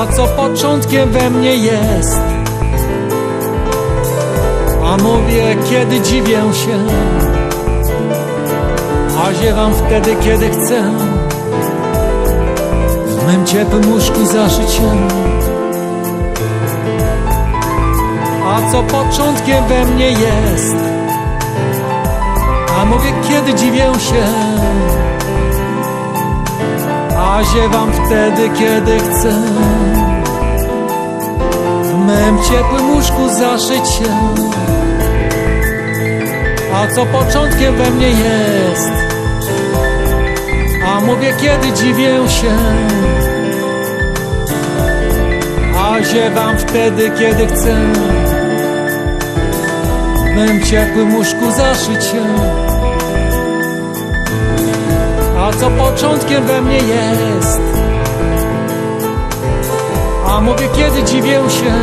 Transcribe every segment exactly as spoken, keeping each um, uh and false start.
A co początkiem we mnie jest? A mówię, kiedy dziwię się, a ziewam wtedy, kiedy chcę w mym ciepłym łóżku zaszyć się. A co początkiem we mnie jest? A mówię, kiedy dziwię się, a ziewam wtedy, kiedy chcę w mym ciepłym łóżku zaszyć się. A co początkiem we mnie jest? A mówię, kiedy dziwię się, a ziewam wtedy, kiedy chcę w mym ciepłym łóżku zaszyć się. A co początkiem we mnie jest? A mówię, kiedy dziwię się,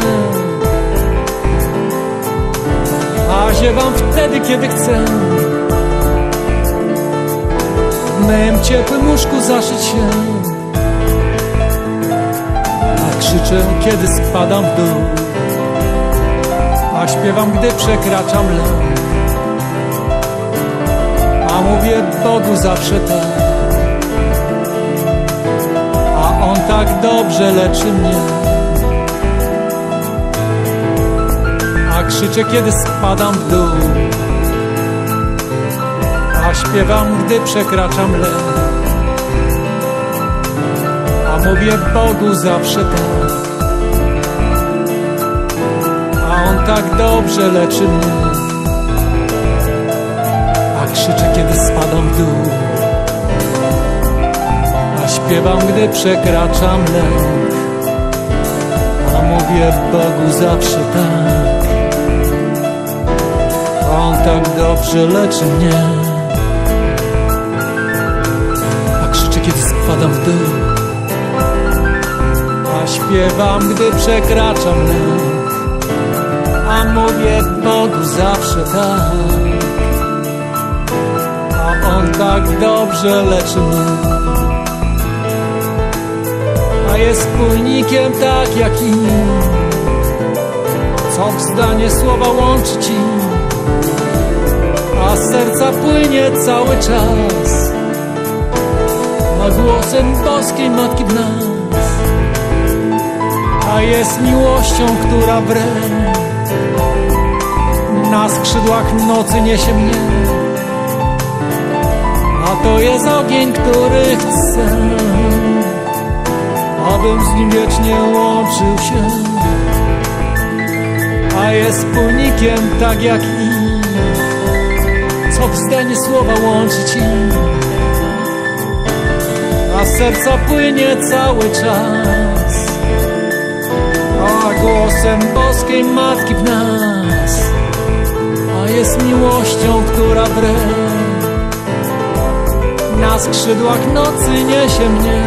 a ziewam wtedy, kiedy chcę w mym ciepłym łóżku zaszyć się. A krzyczę, kiedy spadam w dół, a śpiewam, gdy przekraczam lęk. A mówię Bogu zawsze tak, a On tak dobrze leczy mnie. A krzyczę, kiedy spadam w dół, a śpiewam, gdy przekraczam lęk. A mówię Bogu zawsze tak, a On tak dobrze leczy mnie. A krzyczę, kiedy spadam w dół, a śpiewam, gdy przekraczam lęk. A mówię Bogu zawsze tak, a On tak dobrze leczy mnie. A krzyczę, kiedy spadam w dół, a śpiewam, gdy przekraczam lęk. A mówię Bogu zawsze tak, a On tak dobrze leczy mnie. A jest wspólnikiem tak jak i, co w zdanie słowa łączy ci, a z serca płynie cały czas, a głosem boskiej Matki w nas. A jest miłością, która wre na skrzydłach nocy niesie mnie. A to jest ogień, który chce, abym z nim wiecznie łączył się. A jest wspólnikiem tak jak i, co w zdanie słowa łączy ci, a z serca płynie cały czas, a głosem boskiej Matki w nas. A jest miłością, która wre na skrzydłach nocy niesie mnie.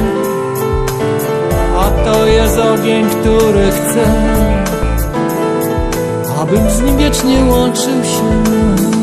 A to jest ogień, który chce, abym z nim wiecznie łączył się.